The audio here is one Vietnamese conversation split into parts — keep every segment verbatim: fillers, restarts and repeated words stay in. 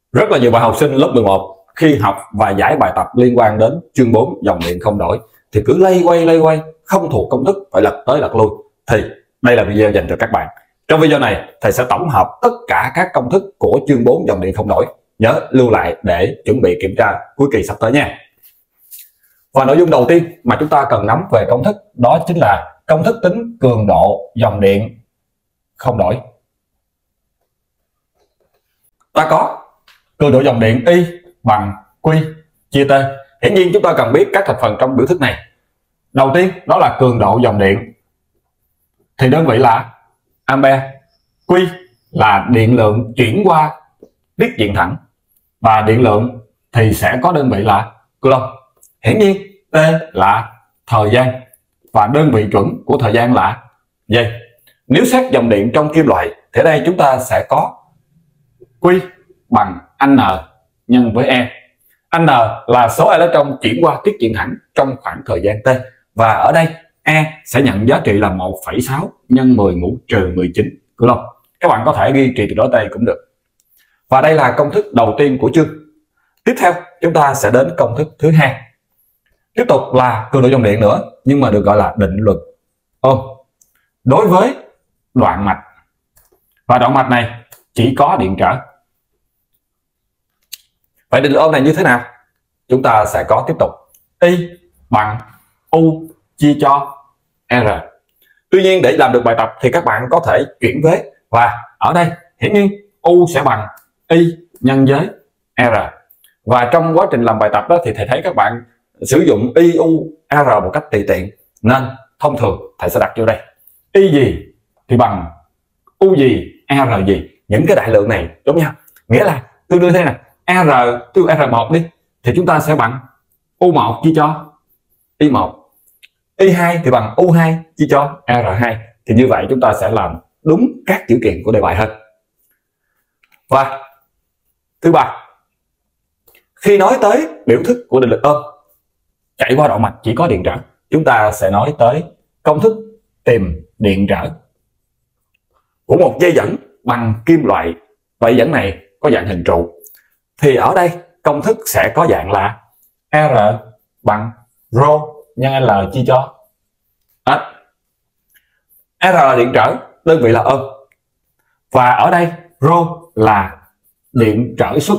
Rất là nhiều bạn học sinh lớp mười một khi học và giải bài tập liên quan đến chương bốn dòng điện không đổi thì cứ lay quay lay quay không thuộc công thức, phải lật tới lật lui. Thì đây là video dành cho các bạn. Trong video này thầy sẽ tổng hợp tất cả các công thức của chương bốn dòng điện không đổi. Nhớ lưu lại để chuẩn bị kiểm tra cuối kỳ sắp tới nha. Và nội dung đầu tiên mà chúng ta cần nắm về công thức đó chính là công thức tính cường độ dòng điện không đổi. Ta có cường độ dòng điện I bằng Q chia T. Hiển nhiên chúng ta cần biết các thành phần trong biểu thức này. Đầu tiên đó là cường độ dòng điện thì đơn vị là ampere, Q là điện lượng chuyển qua tiết diện thẳng và điện lượng thì sẽ có đơn vị là coulomb. Hiển nhiên T là thời gian và đơn vị chuẩn của thời gian là giây. Nếu xét dòng điện trong kim loại thì ở đây chúng ta sẽ có Q bằng N nhân với E. N là số electron chuyển qua tiết diện thẳng trong khoảng thời gian T, và ở đây E sẽ nhận giá trị là một phẩy sáu nhân mười mũ trừ mười chín coulomb. Các bạn có thể ghi trị tuyệt đối T cũng được. Và đây là công thức đầu tiên của chương. Tiếp theo chúng ta sẽ đến công thức thứ hai. Tiếp tục là cường độ dòng điện nữa, nhưng mà được gọi là định luật Ohm đối với đoạn mạch, và đoạn mạch này chỉ có điện trở. Vậy định luật Ohm này như thế nào? Chúng ta sẽ có tiếp tục I bằng U chia cho R. Tuy nhiên để làm được bài tập thì các bạn có thể chuyển vế, và ở đây hiển nhiên U sẽ bằng I nhân với R. Và trong quá trình làm bài tập đó thì thầy thấy các bạn sử dụng I, U, R một cách tùy tiện, nên thông thường thầy sẽ đặt vô đây I gì thì bằng U gì, R gì. Những cái đại lượng này giống nhau, nghĩa là tương đương thế này. R tương R một đi thì chúng ta sẽ bằng U một chia cho I một, I hai thì bằng U hai chia cho R hai. Thì như vậy chúng ta sẽ làm đúng các chữ kiện của đề bài hơn. Và thứ ba, khi nói tới biểu thức của định luật Ohm chạy qua đoạn mạch chỉ có điện trở, chúng ta sẽ nói tới công thức tìm điện trở của một dây dẫn bằng kim loại. Và dây dẫn này có dạng hình trụ, thì ở đây công thức sẽ có dạng là R bằng rho nhân L chia cho S. R là điện trở, đơn vị là Ohm, và ở đây rho là điện trở xuất,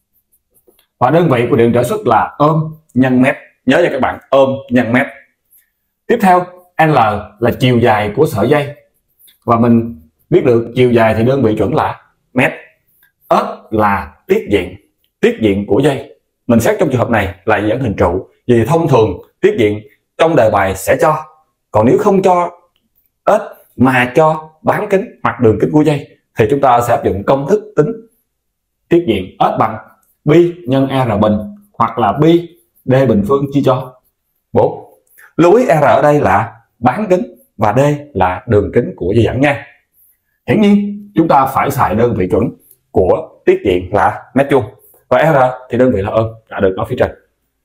và đơn vị của điện trở xuất là ohm nhân mét. Nhớ cho các bạn, ohm nhân mét. Tiếp theo L là chiều dài của sợi dây, và mình biết được chiều dài thì đơn vị chuẩn là mét. S là tiết diện, tiết diện của dây. Mình xét trong trường hợp này là dẫn hình trụ, vì thông thường tiết diện trong đề bài sẽ cho. Còn nếu không cho S mà cho bán kính hoặc đường kính của dây thì chúng ta sẽ áp dụng công thức tính tiết diện S bằng pi nhân R bình, hoặc là pi D bình phương chia cho bốn. Lưu ý R ở đây là bán kính và D là đường kính của dây dẫn nha. Hiển nhiên chúng ta phải xài đơn vị chuẩn của tiết diện là mét vuông, và R thì đơn vị là ohm đã được nói phía trên.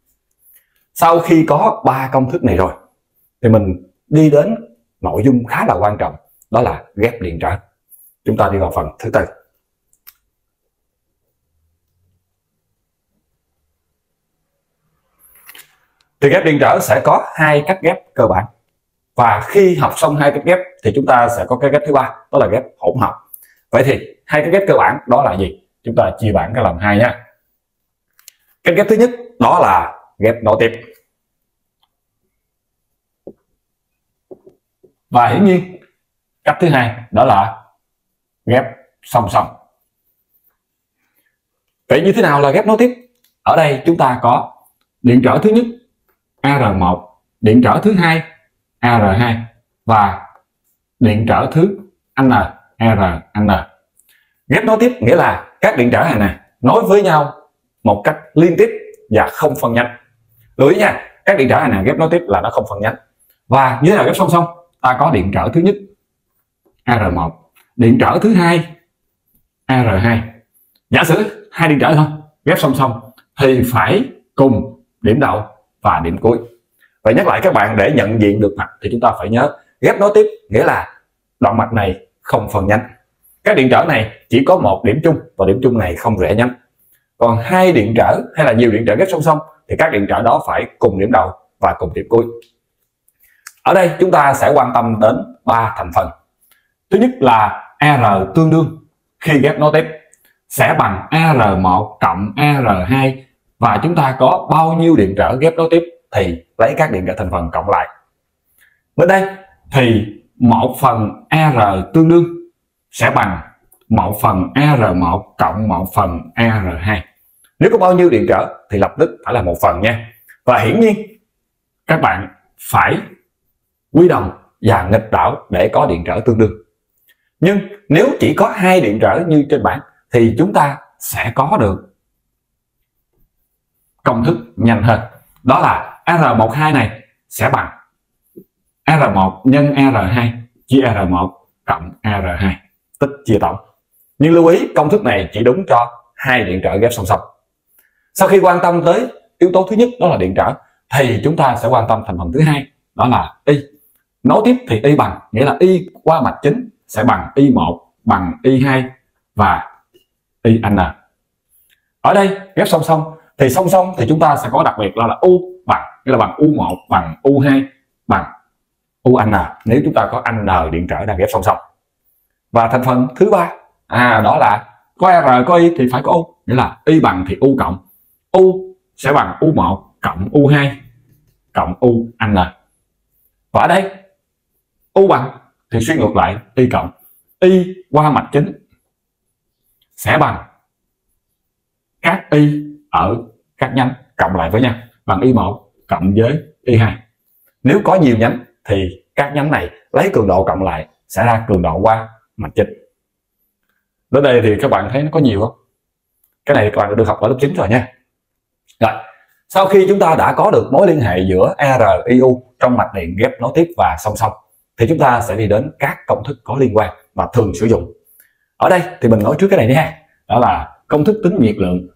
Sau khi có ba công thức này rồi thì mình đi đến nội dung khá là quan trọng, đó là ghép điện trở. Chúng ta đi vào phần thứ tư. Thì ghép điện trở sẽ có hai cách ghép cơ bản, và khi học xong hai cách ghép thì chúng ta sẽ có cái ghép thứ ba, đó là ghép hỗn hợp. Vậy thì hai cái ghép cơ bản đó là gì? Chúng ta chia bảng ra làm hai nha. Cách ghép thứ nhất đó là ghép nối tiếp, và hiển nhiên cách thứ hai đó là ghép song song. Vậy như thế nào là ghép nối tiếp? Ở đây chúng ta có điện trở thứ nhất A R một, điện trở thứ hai A R hai và điện trở thứ N R N. Ghép nối tiếp nghĩa là các điện trở này nè nối với nhau một cách liên tiếp và không phân nhánh. Lưu ý nha, các điện trở này nè ghép nối tiếp là nó không phân nhánh. Và như thế nào ghép song song? Ta có điện trở thứ nhất A R một, điện trở thứ hai A R hai. Giả sử hai điện trở thôi ghép song song thì phải cùng điểm đầu và điểm cuối. Vậy nhắc lại các bạn, để nhận diện được mạch thì chúng ta phải nhớ ghép nối tiếp nghĩa là đoạn mạch này không phân nhánh. Các điện trở này chỉ có một điểm chung và điểm chung này không rẽ nhánh. Còn hai điện trở hay là nhiều điện trở ghép song song thì các điện trở đó phải cùng điểm đầu và cùng điểm cuối. Ở đây chúng ta sẽ quan tâm đến ba thành phần. Thứ nhất là R tương đương khi ghép nối tiếp sẽ bằng a rờ một cộng a rờ hai, và chúng ta có bao nhiêu điện trở ghép nối tiếp thì lấy các điện trở thành phần cộng lại. Bên đây thì một phần R tương đương sẽ bằng một phần a rờ một cộng một phần a rờ hai. Nếu có bao nhiêu điện trở thì lập tức phải là một phần nha. Và hiển nhiên các bạn phải quy đồng và nghịch đảo để có điện trở tương đương. Nhưng nếu chỉ có hai điện trở như trên bảng thì chúng ta sẽ có được công thức nhanh hơn. Đó là a rờ mười hai này sẽ bằng a rờ một nhân a rờ hai chia a rờ một cộng a rờ hai, tích chia tổng. Nhưng lưu ý công thức này chỉ đúng cho hai điện trở ghép song song. Sau khi quan tâm tới yếu tố thứ nhất đó là điện trở thì chúng ta sẽ quan tâm thành phần thứ hai, đó là y. Nối tiếp thì y bằng, nghĩa là y qua mạch chính sẽ bằng y một bằng y hai và y n. Ở đây ghép song song thì song song thì chúng ta sẽ có đặc biệt là, là u bằng, nghĩa là bằng u một bằng u hai bằng u n nếu chúng ta có n điện trở đang ghép song song. Và thành phần thứ ba à đó là có r có y thì phải có u, nghĩa là y bằng thì u cộng, u sẽ bằng u một cộng u hai cộng u n. Và ở đây u bằng thì suy ngược lại y cộng, y qua mạch chính sẽ bằng các y ở các nhánh cộng lại với nhau bằng y một cộng với y hai. Nếu có nhiều nhánh thì các nhánh này lấy cường độ cộng lại sẽ ra cường độ qua mạch chính. Đến đây thì các bạn thấy nó có nhiều không? Cái này các bạn đã được học ở lớp chín rồi nha. Rồi, sau khi chúng ta đã có được mối liên hệ giữa a rờ i u trong mạch điện ghép nối tiếp và song song thì chúng ta sẽ đi đến các công thức có liên quan và thường sử dụng. Ở đây thì mình nói trước cái này nha, đó là công thức tính nhiệt lượng.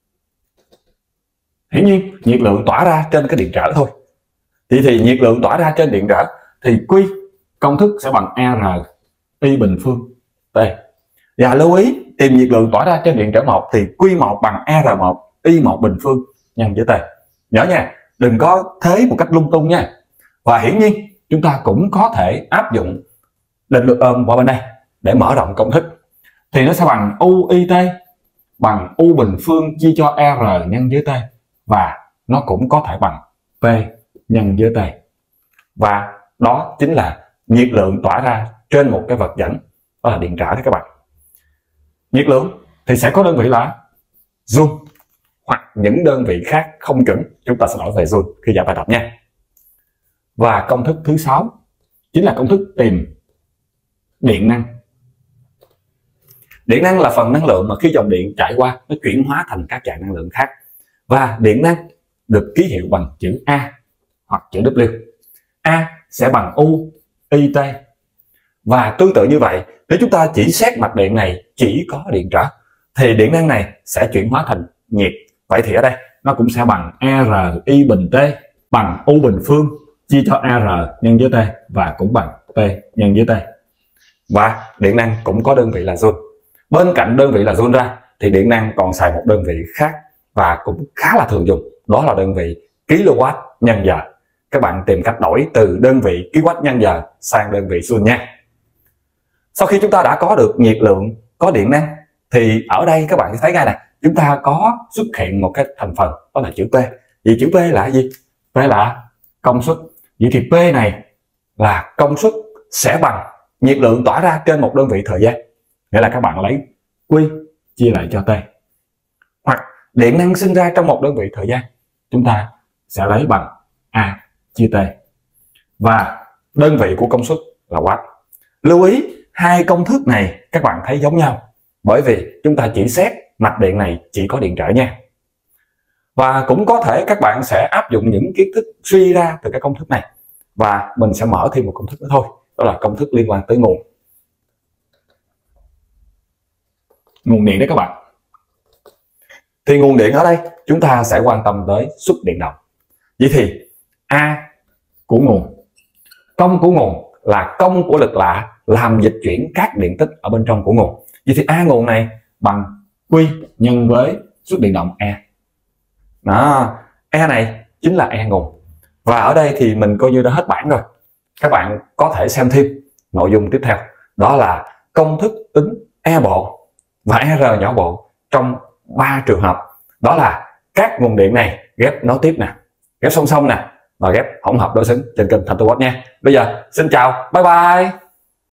Hiển nhiên nhiệt lượng tỏa ra trên cái điện trở thôi. Thì thì nhiệt lượng tỏa ra trên điện trở thì Q công thức sẽ bằng a rờ i bình phương T. Và lưu ý tìm nhiệt lượng tỏa ra trên điện trở một thì Q một bằng a rờ một i một bình phương nhân với T. Nhớ nha, đừng có thế một cách lung tung nha. Và hiển nhiên chúng ta cũng có thể áp dụng định luật ôm qua bên đây để mở rộng công thức. Thì nó sẽ bằng u i t bằng u bình phương chia cho r nhân với T, và nó cũng có thể bằng P nhân với T. Và đó chính là nhiệt lượng tỏa ra trên một cái vật dẫn, đó là điện trở đó các bạn. Nhiệt lượng thì sẽ có đơn vị là joule, hoặc những đơn vị khác không chuẩn chúng ta sẽ đổi về joule khi giải bài tập nha. Và công thức thứ sáu chính là công thức tìm điện năng. Điện năng là phần năng lượng mà khi dòng điện chạy qua nó chuyển hóa thành các dạng năng lượng khác, và điện năng được ký hiệu bằng chữ A hoặc chữ W. A sẽ bằng U I T. Và tương tự như vậy, nếu chúng ta chỉ xét mạch điện này chỉ có điện trở thì điện năng này sẽ chuyển hóa thành nhiệt. Vậy thì ở đây nó cũng sẽ bằng R I bình T bằng U bình phương chia cho R nhân với T, và cũng bằng P nhân với T. Và điện năng cũng có đơn vị là joule. Bên cạnh đơn vị là joule ra thì điện năng còn xài một đơn vị khác và cũng khá là thường dùng, đó là đơn vị kW nhân giờ. Các bạn tìm cách đổi từ đơn vị kW nhân giờ sang đơn vị joule nha. Sau khi chúng ta đã có được nhiệt lượng, có điện năng thì ở đây các bạn thấy ngay này, chúng ta có xuất hiện một cái thành phần đó là chữ P. Vậy chữ P là gì? P là công suất. Vậy thì P này là công suất sẽ bằng nhiệt lượng tỏa ra trên một đơn vị thời gian. Nghĩa là các bạn lấy Q chia lại cho T. Hoặc điện năng sinh ra trong một đơn vị thời gian, chúng ta sẽ lấy bằng A chia T. Và đơn vị của công suất là watt. Lưu ý hai công thức này các bạn thấy giống nhau, bởi vì chúng ta chỉ xét mạch điện này chỉ có điện trở nha. Và cũng có thể các bạn sẽ áp dụng những kiến thức suy ra từ cái công thức này, và mình sẽ mở thêm một công thức nữa thôi, đó là công thức liên quan tới nguồn nguồn điện đấy các bạn. Thì nguồn điện ở đây chúng ta sẽ quan tâm tới xuất điện động. Vậy thì A của nguồn, công của nguồn là công của lực lạ làm dịch chuyển các điện tích ở bên trong của nguồn. Vậy thì A nguồn này bằng Q nhân với suất điện động E. Đó, E này chính là E nguồn. Và ở đây thì mình coi như đã hết bản rồi. Các bạn có thể xem thêm nội dung tiếp theo, đó là công thức tính E bộ và R nhỏ bộ trong ba trường hợp, đó là các nguồn điện này ghép nối tiếp nè, ghép song song nè, và ghép hỗn hợp đối xứng trên kênh Thanh Tú Bot nha. Bây giờ xin chào, bye bye.